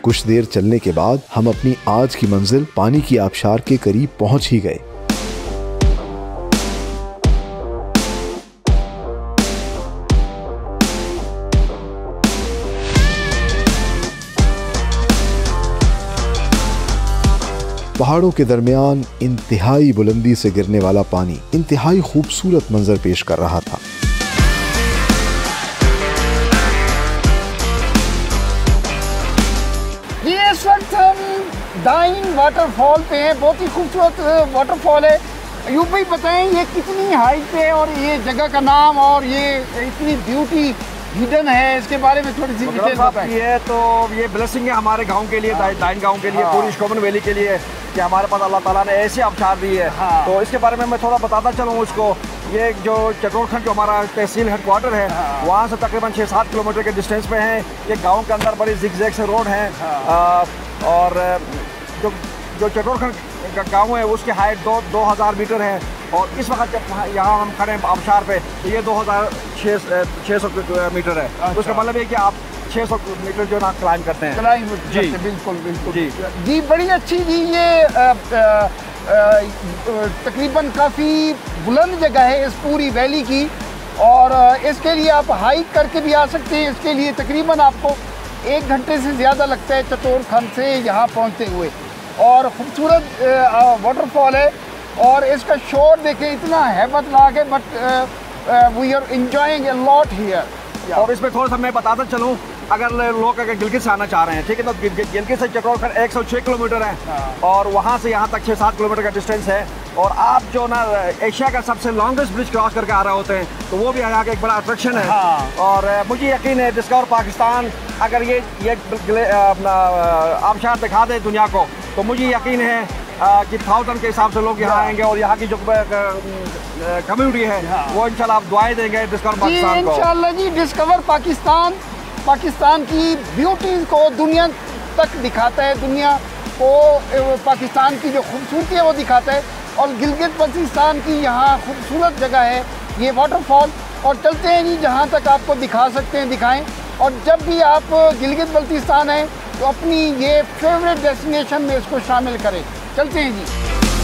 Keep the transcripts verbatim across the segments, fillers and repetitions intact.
कुछ देर चलने के बाद हम अपनी आज की मंजिल पानी की आबशार के करीब पहुंच ही गए। पहाड़ों के दरमियान इंतहाई बुलंदी से गिरने वाला पानी इंतहाई खूबसूरत मंजर पेश कर रहा था। ये इस वक्त हम दाइन वाटरफॉल पे हैं। बहुत ही खूबसूरत वाटरफॉल है। यूँ भी बताएं ये कितनी हाइट पे है और ये जगह का नाम और ये इतनी ब्यूटी हिडन है, इसके बारे में थोड़ी सी डिटेल बताएं। ये तो ये ब्लेसिंग है हमारे गांव के लिए, हाँ। दाइन गांव के लिए, हाँ। पूरी शोमन वैली के लिए कि हमारे पास अल्लाह ताला ने ऐसी आबशार दी है, हाँ। तो इसके बारे में मैं थोड़ा बताता चलूँ उसको। ये जो चटोरखंड जो हमारा तहसील हेडक्वार्टर है, हाँ। वहाँ से तकरीबन छः सात किलोमीटर के डिस्टेंस पे है। ये गाँव के अंदर बड़ी जिगजैग से रोड हैं, हाँ। और जो जो चटोरखंड गाँव है उसकी हाइट दो दो हज़ार मीटर है। और इस वक्त जब यहाँ हम खड़े हैं आबशार पे, तो ये दो हज़ार छः सौ मीटर है। अच्छा। तो उसका मतलब है कि आप छः सौ मीटर जो ना क्लाइम करते हैं। क्लाइम जी बिल्कुल बिल्कुल जी जी बड़ी अच्छी जी। ये तकरीबन काफ़ी बुलंद जगह है इस पूरी वैली की, और इसके लिए आप हाइक करके भी आ सकते हैं। इसके लिए तकरीबन आपको एक घंटे से ज़्यादा लगता है चटोरखंड से यहाँ पहुँचते हुए। और ख़ूबसूरत वाटरफॉल है और इसका शोर देखें, इतना हैबतनाक है, but we are enjoying a lot here. और इसमें थोड़ा सा मैं बताता चलूँ, अगर लोग अगर गिलगित से आना चाह रहे हैं, ठीक है, तो गिलगित से चटोरखंड एक सौ छः किलोमीटर है, हाँ। और वहाँ से यहाँ तक छः सात किलोमीटर का डिस्टेंस है। और आप जो ना एशिया का सबसे लॉन्गेस्ट ब्रिज क्रॉस करके आ रहे होते हैं, तो वो भी यहाँ का एक बड़ा अट्रैक्शन है, हाँ। और मुझे यकीन है डिस्कवर पाकिस्तान अगर ये ये आबशार दिखा दे दुनिया को, तो मुझे यकीन है कि थाउजेंड के हिसाब से लोग यहाँ आएंगे और यहाँ की जो कम्युनिटी है, हाँ। वो इंशाल्लाह आप दुआएं देंगे डिस्कवर पाकिस्तान को। इंशाल्लाह जी, डिस्कवर पाकिस्तान पाकिस्तान की ब्यूटीज़ को दुनिया तक दिखाता है, दुनिया को पाकिस्तान की जो खूबसूरती है वो दिखाता है। और गिलगित बल्तिस्तान की यहाँ खूबसूरत जगह है ये वाटरफॉल। और चलते हैं जी, जहाँ तक आपको दिखा सकते हैं दिखाएं। और जब भी आप गिलगित बल्तिस्तान हैं तो अपनी ये फेवरेट डेस्टिनेशन में इसको शामिल करें। चलते हैं जी।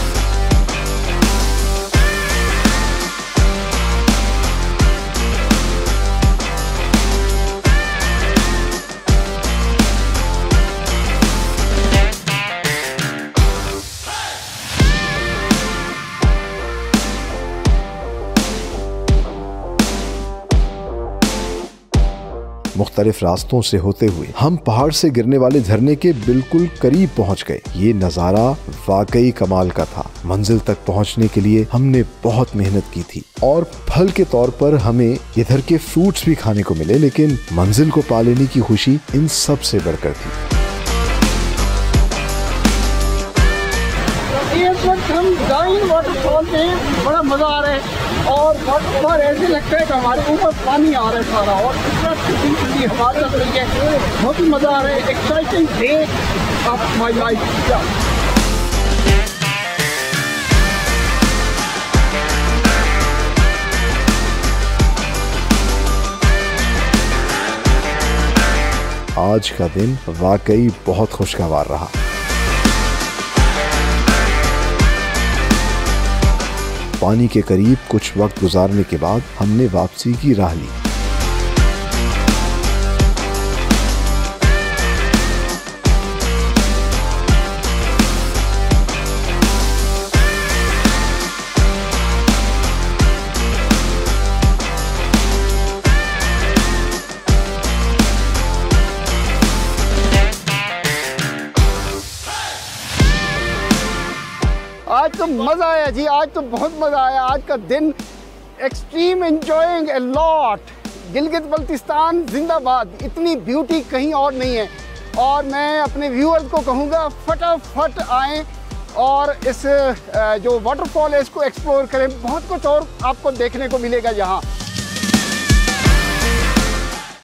मुख्तलिफ रास्तों से होते हुए हम पहाड़ से गिरने वाले झरने के बिल्कुल करीब पहुंच गए। ये नज़ारा वाकई कमाल का था। मंजिल तक पहुंचने के लिए हमने बहुत मेहनत की थी और फल के तौर पर हमें इधर के फ्रूट्स भी खाने को मिले, लेकिन मंजिल को पा लेने की खुशी इन सब से बढ़कर थी। इस वक्त हम दाइन वाटरफॉल पे बड़ा मज़ा आ रहा है और वाटरफॉल ऐसे लगता है कि हमारे ऊपर पानी आ रहा है सारा, और इतना ठंडी ठंडी हवा चल रही है, बहुत ही मज़ा आ रहा है। Exciting day of my life. आज का दिन वाकई बहुत खुशगवार रहा। पानी के करीब कुछ वक्त गुजारने के बाद हमने वापसी की राह ली। आज तो मज़ा आया जी, आज तो बहुत मज़ा आया। आज का दिन extreme enjoying a lot. Gilgit Baltistan जिंदाबाद, इतनी ब्यूटी कहीं और नहीं है। और मैं अपने व्यूअर्स को कहूँगा फटाफट आएँ और इस जो वाटरफॉल है इसको एक्सप्लोर करें। बहुत कुछ और आपको देखने को मिलेगा यहाँ।